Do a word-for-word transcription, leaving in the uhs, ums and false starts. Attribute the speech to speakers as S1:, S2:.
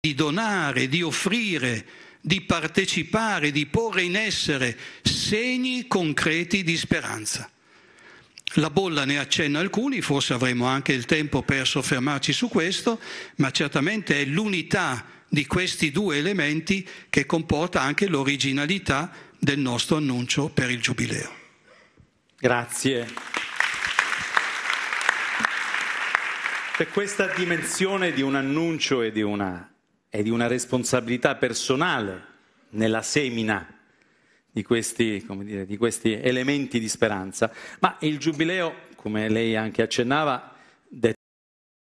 S1: di donare, di offrire, di partecipare, di porre in essere segni concreti di speranza. La bolla ne accenna alcuni, forse avremo anche il tempo per soffermarci su questo, ma certamente è l'unità di questi due elementi che comporta anche l'originalità del nostro annuncio per il Giubileo.
S2: Grazie. Per questa dimensione di un annuncio e di una, e di una responsabilità personale nella semina di questi, come dire, di questi elementi di speranza. Ma il Giubileo, come lei anche accennava,